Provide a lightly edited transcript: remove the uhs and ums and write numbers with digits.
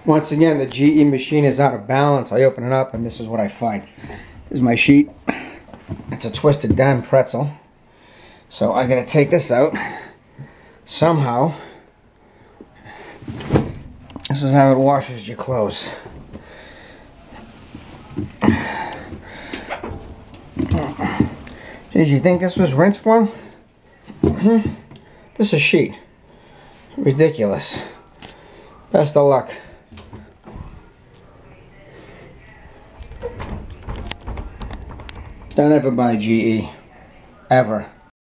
Once again, the GE machine is out of balance. I open it up and this is what I find. This is my sheet. It's a twisted dime pretzel. So I gotta take this out somehow. This is how it washes your clothes. Geez, you think this was rinse form? This is a sheet. Ridiculous. Best of luck. Don't ever buy GE. Ever.